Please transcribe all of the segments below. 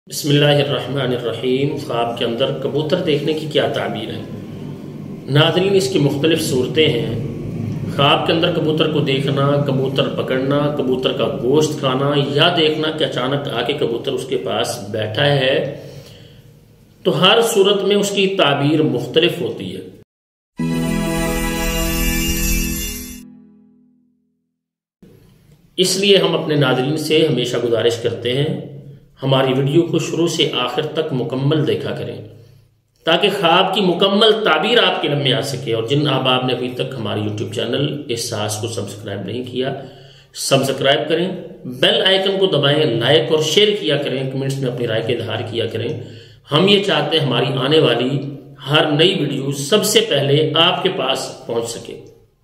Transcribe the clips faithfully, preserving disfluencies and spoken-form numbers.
بسم اللہ الرحمن الرحیم۔ خواب کے اندر کبوتر دیکھنے کی کیا تعبیر ہے؟ ناظرین، اس کی مختلف صورتیں ہیں۔ خواب کے اندر کبوتر کو دیکھنا، کبوتر پکڑنا، کبوتر کا گوشت کھانا، یا دیکھنا کہ اچانک آ کے کبوتر اس کے پاس بیٹھا ہے، تو ہر صورت میں اس کی تعبیر مختلف ہوتی ہے۔ اس لیے ہم اپنے ناظرین سے ہمیشہ گزارش کرتے ہیں ہماری ویڈیو کو شروع سے آخر تک مکمل دیکھا کریں، تاکہ خواب کی مکمل تعبیر آپ کے علم میں آ سکے۔ اور جن احباب نے ابھی تک ہماری یوٹیوب چینل احساس کو سبسکرائب نہیں کیا، سبسکرائب کریں، بیل آئیکن کو دبائیں، لائک اور شیئر کیا کریں، کمنٹس میں اپنی رائے کا اظہار کیا کریں۔ ہم یہ چاہتے ہیں ہماری آنے والی ہر نئی ویڈیو سب سے پہلے آپ کے پاس پہنچ سکے۔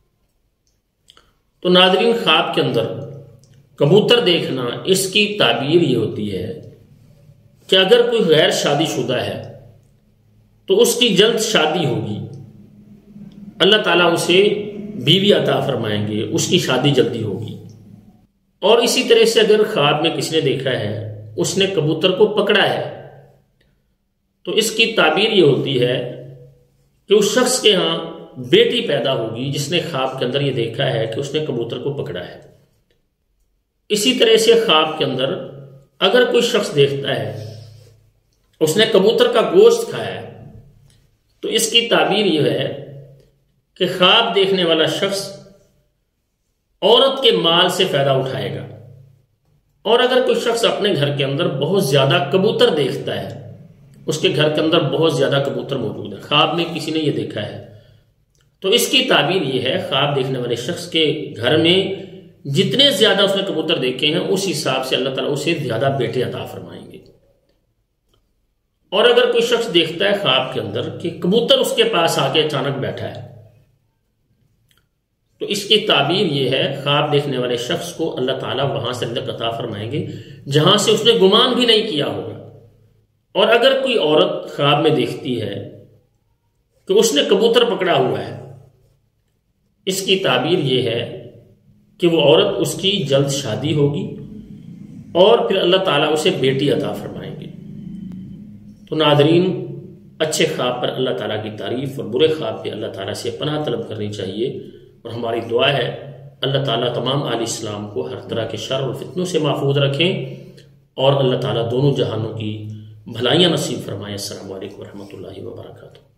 تو ناظرین، خواب کے اندر کبوتر دیکھنا، اس کی تعبیر یہ ہوتی ہے کہ اگر کوئی غیر شادی شدہ ہے تو اس کی جلد شادی ہوگی، اللہ تعالیٰ اسے بیوی عطا فرمائیں گے، اس کی شادی جلدی ہوگی۔ اور اسی طرح سے اگر خواب میں کسی نے دیکھا ہے اس نے کبوتر کو پکڑا ہے، تو اس کی تعبیر یہ ہوتی ہے کہ اس شخص کے ہاں بیٹی پیدا ہوگی جس نے خواب کے اندر یہ دیکھا ہے کہ اس نے کبوتر کو پکڑا ہے۔ اسی طرح سے خواب کے اندر اگر کوئی شخص دیکھتا ہے اس نے کبوتر کا گوشت کھایا ہے، تو اس کی تعبیر یہ ہے کہ خواب دیکھنے والا شخص عورت کے مال سے فائدہ اٹھائے گا۔ اور اگر کوئی شخص اپنے گھر کے اندر بہت زیادہ کبوتر دیکھتا ہے، اس کے گھر کے اندر بہت زیادہ کبوتر موجود ہے، خواب میں کسی نے یہ دیکھا ہے، تو اس کی تعبیر یہ ہے خواب دیکھنے والے شخص کے گھر میں جتنے زیادہ اس نے کبوتر دیکھے ہیں اس حساب سے اللہ تعالیٰ اسے زیادہ بیٹے عطا فرمائیں گے۔ اور اگر کوئی شخص دیکھتا ہے خواب کے اندر کہ کبوتر اس کے پاس آ کے اچانک بیٹھا ہے، تو اس کی تعبیر یہ ہے خواب دیکھنے والے شخص کو اللہ تعالیٰ وہاں سے رزق عطا فرمائیں گے جہاں سے اس نے گمان بھی نہیں کیا ہوگا۔ اور اگر کوئی عورت خواب میں دیکھتی ہے کہ اس نے کبوتر پکڑا ہوا ہے، اس کی تعبیر یہ ہے کہ وہ عورت اس کی جلد شادی ہوگی اور پھر اللہ تعالیٰ اسے بیٹی عطا فرمائیں گے۔ تو ناظرین، اچھے خواب پر اللہ تعالیٰ کی تعریف اور برے خواب پہ اللہ تعالیٰ سے پناہ طلب کرنی چاہیے، اور ہماری دعا ہے اللہ تعالیٰ تمام اہل اسلام کو ہر طرح کے شر اور فتنوں سے محفوظ رکھیں، اور اللہ تعالیٰ دونوں جہانوں کی بھلائیاں نصیب فرمائیں۔ السلام علیکم ورحمۃ اللہ وبرکاتہ۔